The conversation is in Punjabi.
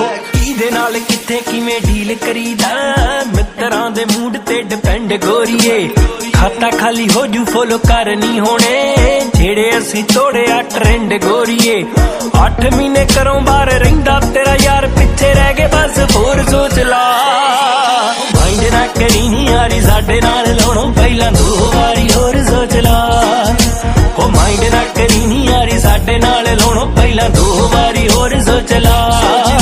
ਇਹਦੇ ਨਾਲ ਕਿੱਥੇ ਕਿਵੇਂ ਡੀਲ ਕਰੀਦਾ ਮਿੱਤਰਾਂ ਦੇ ਮੂਡ ਤੇ ਡਿਪੈਂਡ ਗੋਰੀਏ ਖਾਤਾ ਖਾਲੀ ਹੋ ਜੂ ਫੋਲੋ ਕਰਨੀ ਹੋਣੇ ਜਿਹੜੇ ਅਸੀਂ ਤੋੜਿਆ ਟ੍ਰੈਂਡ ਗੋਰੀਏ 8 ਮਹੀਨੇ ਘਰੋਂ ਬਾਹਰ ਰਹਿੰਦਾ ਤੇਰਾ ਯਾਰ ਪਿੱਛੇ ਰਹਿ ਗਏ ਬਸ ਹੋਰ ਸੋਚ ਲਾ ਮਾਈਂਡ ਨਾ ਕਰੀ ਨੀ ਯਾਰੀ ਸਾਡੇ ਨਾਲ ਲਾਉਣੋਂ ਪਹਿਲਾਂ 2 ਵਾਰੀ ਹੋਰ ਸੋਚ ਲਾ ਉਹ ਮਾਈਂਡ ਨਾ ਕਰੀ ਨੀ ਯਾਰੀ ਸਾਡੇ ਨਾਲ ਲਾਉਣੋਂ ਪਹਿਲਾਂ 2 ਵਾਰੀ ਹੋਰ ਸੋਚ ਲਾ